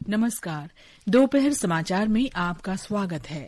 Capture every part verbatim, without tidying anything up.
नमस्कार। दोपहर समाचार में आपका स्वागत है।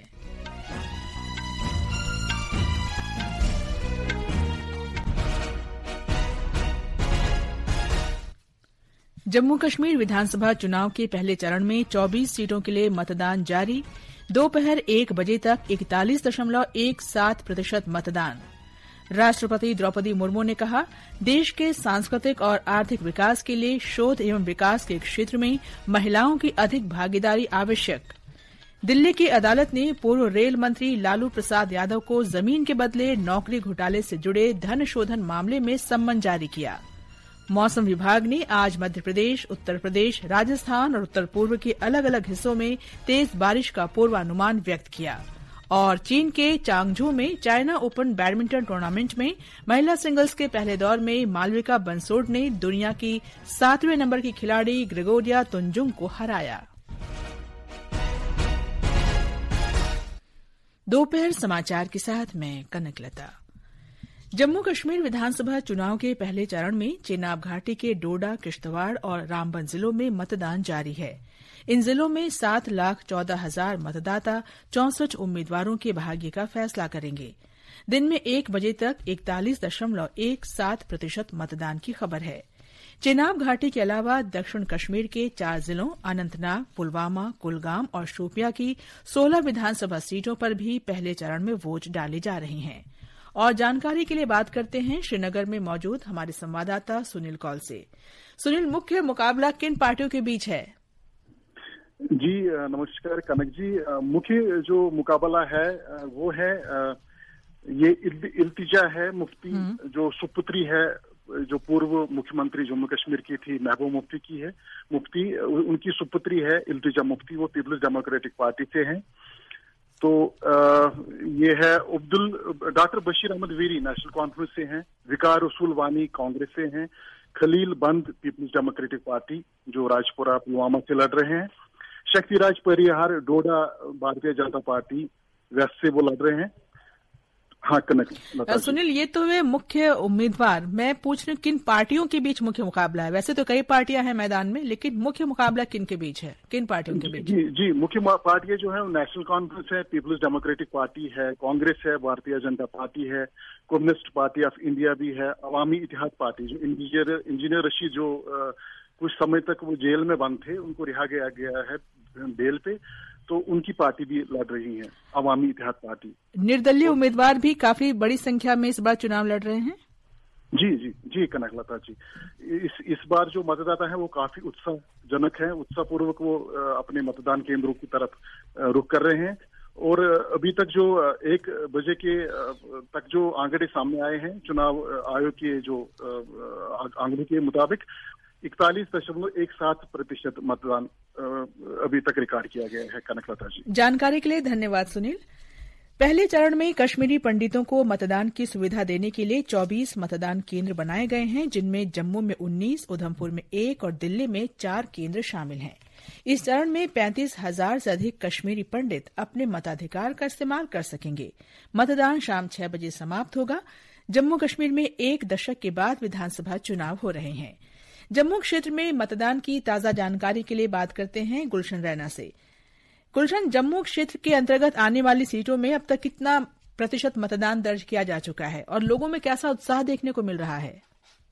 जम्मू कश्मीर विधानसभा चुनाव के पहले चरण में चौबीस सीटों के लिए मतदान जारी। दोपहर एक बजे तक इकतालीस दशमलव एक सात प्रतिशत मतदान। राष्ट्रपति द्रौपदी मुर्मू ने कहा, देश के सांस्कृतिक और आर्थिक विकास के लिए शोध एवं विकास के क्षेत्र में महिलाओं की अधिक भागीदारी आवश्यक। दिल्ली की अदालत ने पूर्व रेल मंत्री लालू प्रसाद यादव को जमीन के बदले नौकरी घोटाले से जुड़े धन शोधन मामले में सम्मन जारी किया। मौसम विभाग ने आज मध्य प्रदेश, उत्तर प्रदेश, राजस्थान और उत्तर पूर्व के अलग अलग हिस्सों में तेज बारिश का पूर्वानुमान व्यक्त किया। और चीन के चांगझू में चाइना ओपन बैडमिंटन टूर्नामेंट में महिला सिंगल्स के पहले दौर में मालविका बंसोड ने दुनिया की सातवें नंबर की खिलाड़ी ग्रेगोरिया तुंजुंग को हराया। दोपहर समाचार के साथ मैं कनकलता। जम्मू कश्मीर विधानसभा चुनाव के पहले चरण में चेनाब घाटी के डोडा, किश्तवाड़ और रामबन जिलों में मतदान जारी है। इन जिलों में सात लाख चौदह हजार मतदाता चौसठ उम्मीदवारों के भाग्य का फैसला करेंगे। दिन में एक बजे तक इकतालीस दशमलव एक सात प्रतिशत मतदान की खबर है। चेनाब घाटी के अलावा दक्षिण कश्मीर के चार जिलों अनंतनाग, पुलवामा, कुलगाम और शोपियां की सोलह विधानसभा सीटों पर भी पहले चरण में वोट डाले जा रहे हैं। और जानकारी के लिए बात करते हैं श्रीनगर में मौजूद हमारे संवाददाता सुनील कौल से। सुनील, मुख्य मुकाबला किन पार्टियों के बीच है? जी नमस्कार कनक जी। मुख्य जो मुकाबला है वो है ये इल्तिजा है मुफ्ती जो सुपुत्री है, जो पूर्व मुख्यमंत्री जम्मू कश्मीर की थी महबूब मुफ्ती की है। मुफ्ती उनकी सुपुत्री है इल्तिजा मुफ्ती, वो पीपल्स डेमोक्रेटिक पार्टी से हैं। तो आ, ये है Abdul doctor Bashir Ahmad Veeri national conference से हैं, विकार रसूल वानी कांग्रेस से हैं, खलील बंद पीपल्स डेमोक्रेटिक पार्टी जो राजपुरा पुलवामा से लड़ रहे हैं, शक्तिराज परिहार डोडा भारतीय जनता पार्टी वेस्ट से वो लड़ रहे हैं। हाँ कनक सुनील, ये तो वे मुख्य उम्मीदवार, मैं पूछ रही हूँ किन पार्टियों के बीच मुख्य मुकाबला है? वैसे तो कई पार्टियां हैं मैदान में, लेकिन मुख्य मुकाबला किन के बीच है, किन पार्टियों के बीच? जी जी मुख्य पार्टियां जो है नेशनल कॉन्फ्रेंस है, पीपल्स डेमोक्रेटिक पार्टी है, कांग्रेस है, भारतीय जनता पार्टी है, कम्युनिस्ट पार्टी ऑफ इंडिया भी है, अवामी इतिहाद पार्टी जो इंजीनियर इंजीनियर रशीद जो आ, कुछ समय तक वो जेल में बंद थे, उनको रिहा किया गया है बेल पे, तो उनकी पार्टी भी लड़ रही है, अवामी इतिहाद पार्टी। निर्दलीय उम्मीदवार भी काफी बड़ी संख्या में इस बार चुनाव लड़ रहे हैं। जी जी जी कनकलता जी, इस इस बार जो मतदाता है वो काफी उत्साहजनक है, उत्साहपूर्वक वो अपने मतदान केंद्रों की तरफ रुख कर रहे हैं। और अभी तक जो एक बजे के तक जो आंकड़े सामने आए हैं चुनाव आयोग के जो आंकड़े के मुताबिक इकतालीस दशमलव एक सात प्रतिशत मतदान अभी तक रिकॉर्ड किया गया है। कनकलता जी, जानकारी के लिए धन्यवाद सुनील। पहले चरण में कश्मीरी पंडितों को मतदान की सुविधा देने के लिए चौबीस मतदान केंद्र बनाए गए हैं, जिनमें जम्मू में उन्नीस, उधमपुर में एक और दिल्ली में चार केंद्र शामिल हैं। इस चरण में पैंतीस हजार से अधिक कश्मीरी पंडित अपने मताधिकार का इस्तेमाल कर सकेंगे। मतदान शाम छह बजे समाप्त होगा। जम्मू कश्मीर में एक दशक के बाद विधानसभा चुनाव हो रहे हैं। जम्मू क्षेत्र में मतदान की ताजा जानकारी के लिए बात करते हैं गुलशन रैना से। गुलशन, जम्मू क्षेत्र के अंतर्गत आने वाली सीटों में अब तक कितना प्रतिशत मतदान दर्ज किया जा चुका है और लोगों में कैसा उत्साह देखने को मिल रहा है?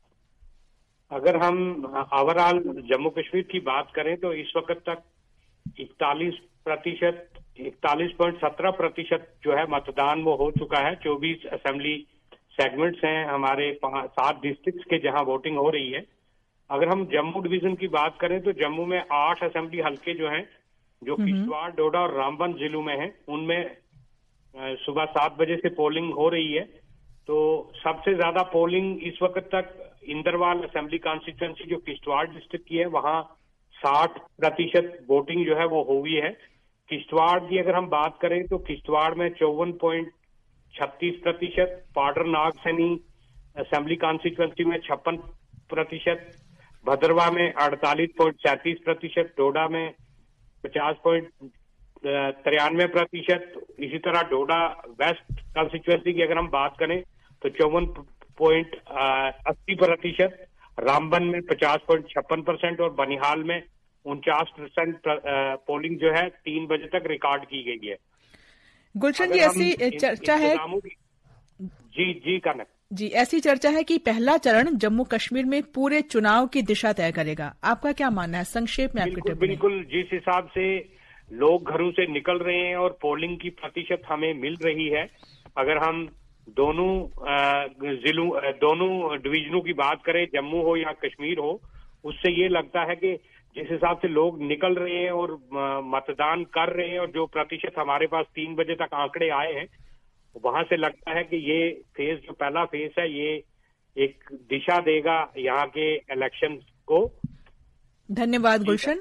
अगर हम ओवरऑल जम्मू कश्मीर की बात करें तो इस वक्त तक इकतालीस प्रतिशत इकतालीस पॉइंट सत्रह प्रतिशत जो है मतदान वो हो चुका है। चौबीस असेंबली सेगमेंट्स हैं हमारे सात डिस्ट्रिक्ट्स के जहां वोटिंग हो रही है। अगर हम जम्मू डिवीजन की बात करें तो जम्मू में आठ असेंबली हल्के जो हैं, जो किश्तवाड़, डोडा और रामबन जिलों में हैं, उनमें सुबह सात बजे से पोलिंग हो रही है। तो सबसे ज्यादा पोलिंग इस वक्त तक इंदरवाल असेंबली कॉन्स्टिट्यूएंसी जो किश्तवाड़ डिस्ट्रिक्ट की है, वहां साठ प्रतिशत वोटिंग जो है वो हुई है। किश्तवाड़ की अगर हम बात करें तो किश्तवाड़ में चौवन पॉइंट छत्तीस प्रतिशत, पाडर नागसैनी असेंबली कॉन्स्टिट्यूएंसी में छप्पन प्रतिशत, भद्रवा में अड़तालीस पॉइंट सैंतीस प्रतिशत, डोडा में पचास पॉइंट तिरानवे प्रतिशत। इसी तरह डोडा वेस्ट कॉन्स्टिट्यूएंसी की अगर हम बात करें तो चौवन पॉइंट अस्सी प्रतिशत, रामबन में पचास पॉइंट छप्पन परसेंट और बनिहाल में उनचास परसेंट पोलिंग जो है तीन बजे तक रिकॉर्ड की गई है। गुलशन जी, ऐसी चर्चा है जी जी कनक जी ऐसी चर्चा है कि पहला चरण जम्मू कश्मीर में पूरे चुनाव की दिशा तय करेगा। आपका क्या मानना है? संक्षेप में आपकी टिप्पणी। बिल्कुल, जिस हिसाब से लोग घरों से निकल रहे हैं और पोलिंग की प्रतिशत हमें मिल रही है, अगर हम दोनों जिलों दोनों डिवीजनों की बात करें, जम्मू हो या कश्मीर हो, उससे ये लगता है कि जिस हिसाब से लोग निकल रहे हैं और मतदान कर रहे हैं और जो प्रतिशत हमारे पास तीन बजे तक आंकड़े आए हैं, वहां से लगता है कि ये फेज जो पहला फेज है ये एक दिशा देगा यहाँ के इलेक्शन को। धन्यवाद गुलशन।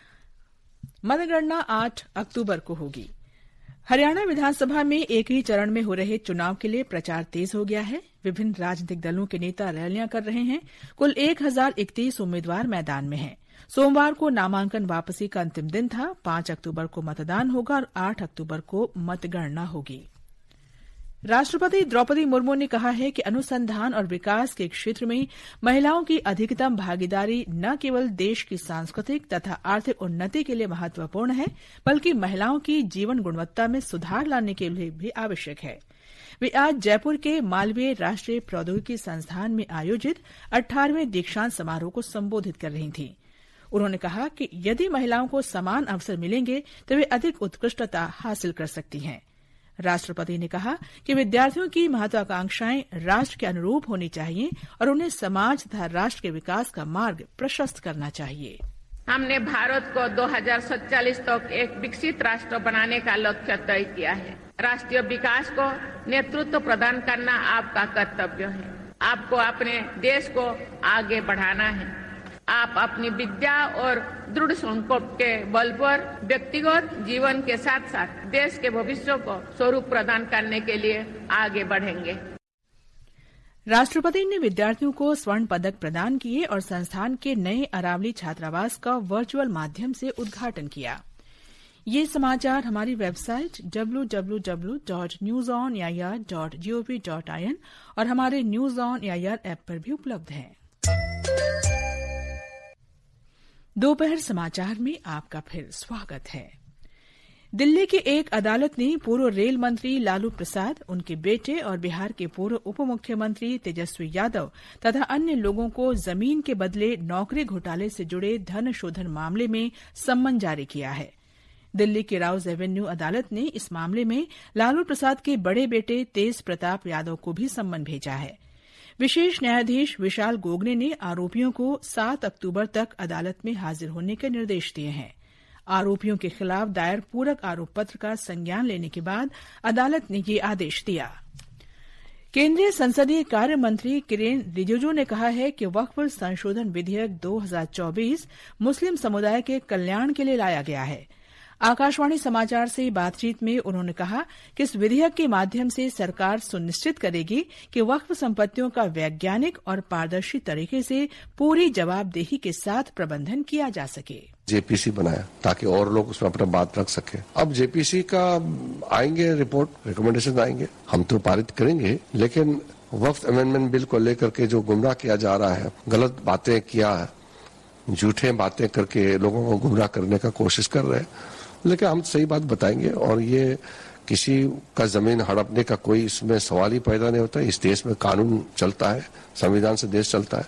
मतगणना आठ अक्टूबर को होगी। हरियाणा विधानसभा में एक ही चरण में हो रहे चुनाव के लिए प्रचार तेज हो गया है। विभिन्न राजनीतिक दलों के नेता रैलियां कर रहे हैं। कुल एक हजार इकतीस उम्मीदवार मैदान में हैं। सोमवार को नामांकन वापसी का अंतिम दिन था। पांच अक्टूबर को मतदान होगा और आठ अक्टूबर को मतगणना होगी। राष्ट्रपति द्रौपदी मुर्मू ने कहा है कि अनुसंधान और विकास के क्षेत्र में महिलाओं की अधिकतम भागीदारी न केवल देश की सांस्कृतिक तथा आर्थिक उन्नति के लिए महत्वपूर्ण है, बल्कि महिलाओं की जीवन गुणवत्ता में सुधार लाने के लिए भी आवश्यक है। वे आज जयपुर के मालवीय राष्ट्रीय प्रौद्योगिकी संस्थान में आयोजित अठारहवें दीक्षांत समारोह को संबोधित कर रही थीं। उन्होंने कहा कि यदि महिलाओं को समान अवसर मिलेंगे तो वे अधिक उत्कृष्टता हासिल कर सकती हैं। राष्ट्रपति ने कहा कि विद्यार्थियों की महत्वाकांक्षाएं राष्ट्र के अनुरूप होनी चाहिए और उन्हें समाज तथा राष्ट्र के विकास का मार्ग प्रशस्त करना चाहिए। हमने भारत को दो हज़ार सैंतालीस तक एक विकसित राष्ट्र बनाने का लक्ष्य तय किया है। राष्ट्रीय विकास को नेतृत्व प्रदान करना आपका कर्तव्य है। आपको अपने देश को आगे बढ़ाना है। आप अपनी विद्या और दृढ़ संकल्प के बल पर व्यक्तिगत जीवन के साथ साथ देश के भविष्य को स्वरूप प्रदान करने के लिए आगे बढ़ेंगे। राष्ट्रपति ने विद्यार्थियों को स्वर्ण पदक प्रदान किए और संस्थान के नए अरावली छात्रावास का वर्चुअल माध्यम से उद्घाटन किया। ये समाचार हमारी website W W W dot news on A I R dot G O V dot I N और हमारे news on A I R app पर भी उपलब्ध हैं। दोपहर समाचार में आपका फिर स्वागत है। दिल्ली की एक अदालत ने पूर्व रेल मंत्री लालू प्रसाद, उनके बेटे और बिहार के पूर्व उप मुख्यमंत्री तेजस्वी यादव तथा अन्य लोगों को जमीन के बदले नौकरी घोटाले से जुड़े धन शोधन मामले में सम्मन जारी किया है। दिल्ली की राउज एवेन्यू अदालत ने इस मामले में लालू प्रसाद के बड़े बेटे तेज प्रताप यादव को भी सम्मन भेजा है। विशेष न्यायाधीश विशाल गोगने ने आरोपियों को सात अक्टूबर तक अदालत में हाजिर होने के निर्देश दिए हैं। आरोपियों के खिलाफ दायर पूरक आरोप पत्र का संज्ञान लेने के बाद अदालत ने ये आदेश दिया। केंद्रीय संसदीय कार्य मंत्री किरेन रिजिजू ने कहा है कि वक्फ संशोधन विधेयक दो हज़ार चौबीस मुस्लिम समुदाय के कल्याण के लिए लाया गया है। आकाशवाणी समाचार से बातचीत में उन्होंने कहा कि इस विधेयक के माध्यम से सरकार सुनिश्चित करेगी कि वक्फ संपत्तियों का वैज्ञानिक और पारदर्शी तरीके से पूरी जवाबदेही के साथ प्रबंधन किया जा सके। जेपीसी बनाया ताकि और लोग उसमें अपना बात रख सके। अब जेपीसी का आएंगे रिपोर्ट, रिकमेंडेशन आएंगे, हम तो पारित करेंगे, लेकिन वक्फ अमेंडमेंट बिल को लेकर के जो गुमराह किया जा रहा है, गलत बातें किया, झूठे बातें करके लोगों को गुमराह करने का कोशिश कर रहे हैं, लेकिन हम सही बात बताएंगे और ये किसी का जमीन हड़पने का कोई इसमें सवाल ही पैदा नहीं होता। इस देश में कानून चलता है, संविधान से देश चलता है।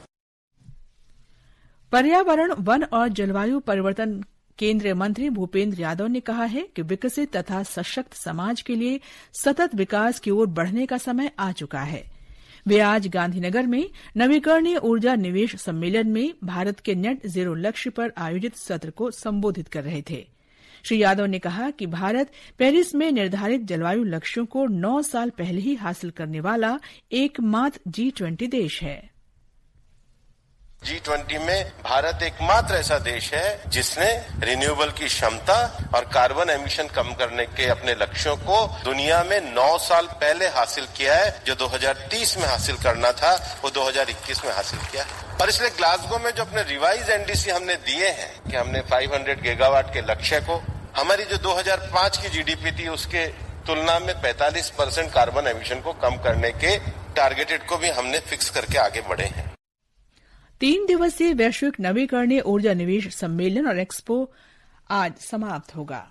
पर्यावरण, वन और जलवायु परिवर्तन केंद्रीय मंत्री भूपेंद्र यादव ने कहा है कि विकसित तथा सशक्त समाज के लिए सतत विकास की ओर बढ़ने का समय आ चुका है। वे आज गांधीनगर में नवीकरणीय ऊर्जा निवेश सम्मेलन में भारत के नेट जीरो लक्ष्य पर आयोजित सत्र को संबोधित कर रहे थे। श्री यादव ने कहा कि भारत पेरिस में निर्धारित जलवायु लक्ष्यों को नौ साल पहले ही हासिल करने वाला एकमात्र जी ट्वेंटी देश है। जी ट्वेंटी में भारत एकमात्र ऐसा देश है जिसने रिन्यूएबल की क्षमता और कार्बन एमिशन कम करने के अपने लक्ष्यों को दुनिया में नौ साल पहले हासिल किया है। जो दो हज़ार तीस में हासिल करना था वो दो हज़ार इक्कीस में हासिल किया है। और इसलिए ग्लासगो में जो अपने रिवाइज एनडीसी हमने दिए हैं कि हमने पाँच सौ गीगावाट के लक्ष्य को, हमारी जो दो हज़ार पाँच की जीडीपी थी उसके तुलना में पैंतालीस परसेंट कार्बन एमिशन को कम करने के टारगेटेड को भी हमने फिक्स करके आगे बढ़े हैं। तीन दिवसीय वैश्विक नवीकरणीय ऊर्जा निवेश सम्मेलन और एक्सपो आज समाप्त होगा।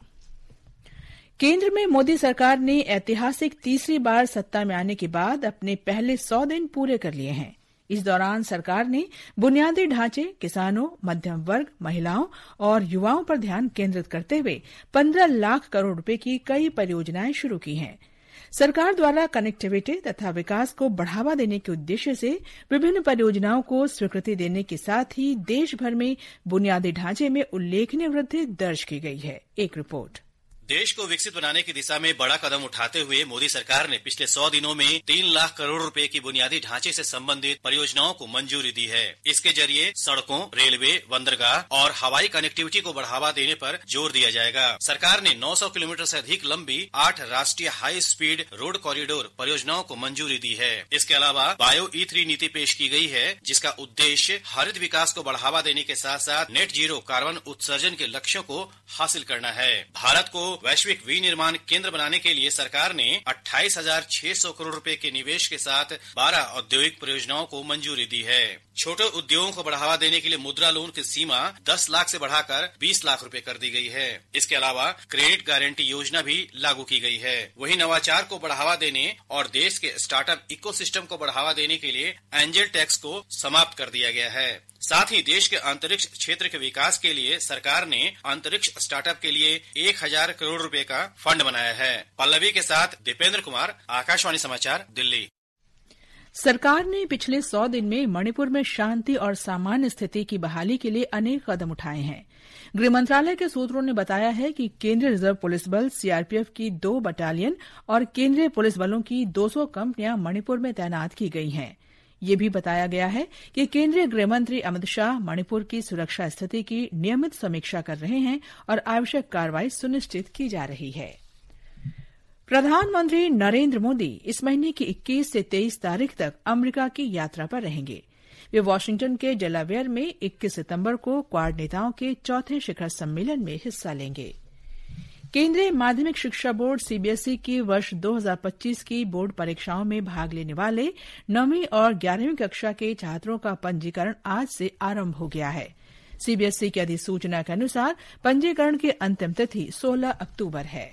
केंद्र में मोदी सरकार ने ऐतिहासिक तीसरी बार सत्ता में आने के बाद अपने पहले सौ दिन पूरे कर लिए हैं। इस दौरान सरकार ने बुनियादी ढांचे, किसानों, मध्यम वर्ग, महिलाओं और युवाओं पर ध्यान केंद्रित करते हुए पंद्रह लाख करोड़ रुपए की कई परियोजनाएं शुरू की हैं। सरकार द्वारा कनेक्टिविटी तथा विकास को बढ़ावा देने के उद्देश्य से विभिन्न परियोजनाओं को स्वीकृति देने के साथ ही देश भर में बुनियादी ढांचे में उल्लेखनीय वृद्धि दर्ज की गई है। एक रिपोर्ट। देश को विकसित बनाने की दिशा में बड़ा कदम उठाते हुए मोदी सरकार ने पिछले सौ दिनों में तीन लाख करोड़ रुपए की बुनियादी ढांचे से संबंधित परियोजनाओं को मंजूरी दी है। इसके जरिए सड़कों, रेलवे, बंदरगाह और हवाई कनेक्टिविटी को बढ़ावा देने पर जोर दिया जाएगा। सरकार ने नौ सौ किलोमीटर से अधिक लंबी आठ राष्ट्रीय हाई स्पीड रोड कॉरिडोर परियोजनाओं को मंजूरी दी है। इसके अलावा बायो ई थ्री नीति पेश की गई है, जिसका उद्देश्य हरित विकास को बढ़ावा देने के साथ साथ नेट जीरो कार्बन उत्सर्जन के लक्ष्यों को हासिल करना है। भारत को वैश्विक विनिर्माण केंद्र बनाने के लिए सरकार ने अट्ठाईस हजार छह सौ करोड़ रुपए के निवेश के साथ बारह औद्योगिक परियोजनाओं को मंजूरी दी है। छोटे उद्योगों को बढ़ावा देने के लिए मुद्रा लोन की सीमा दस लाख से बढ़ाकर बीस लाख रुपए कर दी गई है। इसके अलावा क्रेडिट गारंटी योजना भी लागू की गई है। वहीं नवाचार को बढ़ावा देने और देश के स्टार्टअप इकोसिस्टम को बढ़ावा देने के लिए एंजल टैक्स को समाप्त कर दिया गया है। साथ ही देश के अंतरिक्ष क्षेत्र के विकास के लिए सरकार ने अंतरिक्ष स्टार्टअप के लिए एक हजार करोड़ रुपए का फंड बनाया है। पल्लवी के साथ दीपेंद्र कुमार, आकाशवाणी समाचार, दिल्ली। सरकार ने पिछले सौ दिन में मणिपुर में शांति और सामान्य स्थिति की बहाली के लिए अनेक कदम उठाए हैं। गृह मंत्रालय के सूत्रों ने बताया है कि केंद्रीय रिजर्व पुलिस बल सीआरपीएफ की दो बटालियन और केंद्रीय पुलिस बलों की दो सौ कंपनियां मणिपुर में तैनात की गई हैं। ये भी बताया गया है कि केंद्रीय गृहमंत्री अमित शाह मणिपुर की सुरक्षा स्थिति की नियमित समीक्षा कर रहे हैं और आवश्यक कार्रवाई सुनिश्चित की जा रही है। प्रधानमंत्री नरेंद्र मोदी इस महीने की इक्कीस से तेईस तारीख तक अमेरिका की यात्रा पर रहेंगे। वे वाशिंगटन के डेलावेयर में इक्कीस सितंबर को क्वाड नेताओं के चौथे शिखर सम्मेलन में हिस्सा लेंगे। केंद्रीय माध्यमिक शिक्षा बोर्ड सीबीएसई की वर्ष दो हज़ार पच्चीस की बोर्ड परीक्षाओं में भाग लेने वाले नौवीं और ग्यारहवीं कक्षा के छात्रों का पंजीकरण आज से आरंभ हो गया है। सीबीएसई की अधिसूचना के अनुसार पंजीकरण की अंतिम तिथि सोलह अक्टूबर है।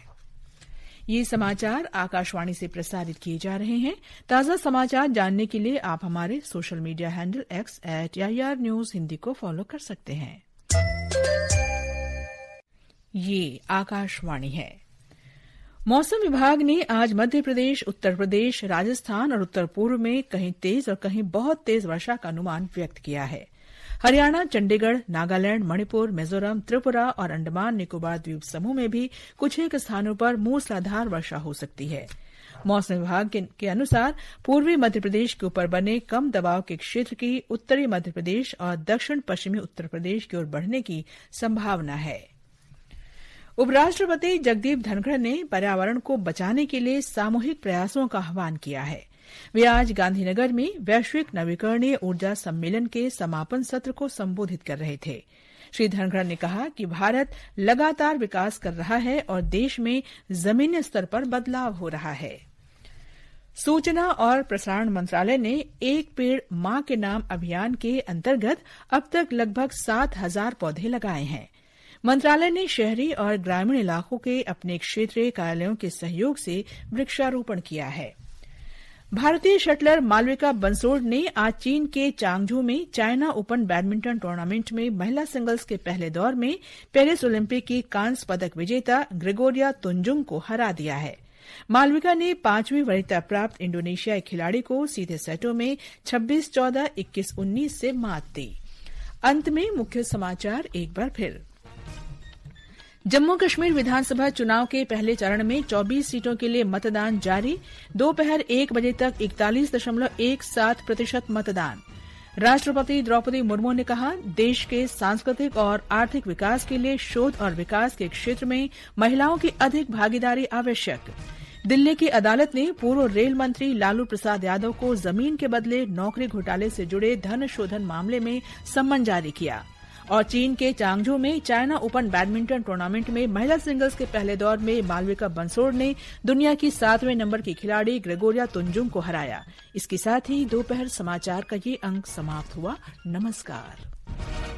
ये समाचार आकाशवाणी से प्रसारित किए जा रहे हैं। ताजा समाचार जानने के लिए आप हमारे social media handle X at AIR news Hindi को फॉलो कर सकते हैं। ये आकाशवाणी है। मौसम विभाग ने आज मध्य प्रदेश, उत्तर प्रदेश, राजस्थान और उत्तर पूर्व में कहीं तेज और कहीं बहुत तेज वर्षा का अनुमान व्यक्त किया है। हरियाणा, चंडीगढ़, नागालैंड, मणिपुर, मिजोरम, त्रिपुरा और अंडमान निकोबार द्वीप समूह में भी कुछ एक स्थानों पर मूसलाधार वर्षा हो सकती है। मौसम विभाग के, के अनुसार पूर्वी मध्य प्रदेश के ऊपर बने कम दबाव के क्षेत्र की उत्तरी मध्य प्रदेश और दक्षिण पश्चिमी उत्तर प्रदेश की ओर बढ़ने की संभावना है। उपराष्ट्रपति जगदीप धनखड़ ने पर्यावरण को बचाने के लिए सामूहिक प्रयासों का आह्वान किया है। वे आज गांधीनगर में वैश्विक नवीकरणीय ऊर्जा सम्मेलन के समापन सत्र को संबोधित कर रहे थे। श्री धनखड़ ने कहा कि भारत लगातार विकास कर रहा है और देश में जमीनी स्तर पर बदलाव हो रहा है। सूचना और प्रसारण मंत्रालय ने एक पेड़ मां के नाम अभियान के अंतर्गत अब तक लगभग सात हजार पौधे लगाए हैं। मंत्रालय ने शहरी और ग्रामीण इलाकों के अपने क्षेत्रीय कार्यालयों के सहयोग से वृक्षारोपण किया है। भारतीय शटलर मालविका बंसोड़ ने आज चीन के चांगझू में चाइना ओपन बैडमिंटन टूर्नामेंट में महिला सिंगल्स के पहले दौर में पेरिस ओलंपिक की कांस्य पदक विजेता ग्रेगोरिया तुंजुंग को हरा दिया है। मालविका ने पांचवीं वरीयता प्राप्त इंडोनेशियाई खिलाड़ी को सीधे सेटों में छब्बीस चौदह, इक्कीस उन्नीस से मात दी। अंत में मुख्य समाचार एक बार फिर। जम्मू कश्मीर विधानसभा चुनाव के पहले चरण में चौबीस सीटों के लिए मतदान जारी। दोपहर एक बजे तक इकतालीस दशमलव एक सात प्रतिशत मतदान। राष्ट्रपति द्रौपदी मुर्मू ने कहा, देश के सांस्कृतिक और आर्थिक विकास के लिए शोध और विकास के क्षेत्र में महिलाओं की अधिक भागीदारी आवश्यक। दिल्ली की अदालत ने पूर्व रेल मंत्री लालू प्रसाद यादव को जमीन के बदले नौकरी घोटाले से जुड़े धन शोधन मामले में सम्मन जारी किया। और चीन के चांगझू में चाइना ओपन बैडमिंटन टूर्नामेंट में महिला सिंगल्स के पहले दौर में मालविका बंसोड़ ने दुनिया की सातवें नंबर की खिलाड़ी ग्रेगोरिया तुंजुंग को हराया। इसके साथ ही दोपहर समाचार का ये अंक समाप्त हुआ। नमस्कार।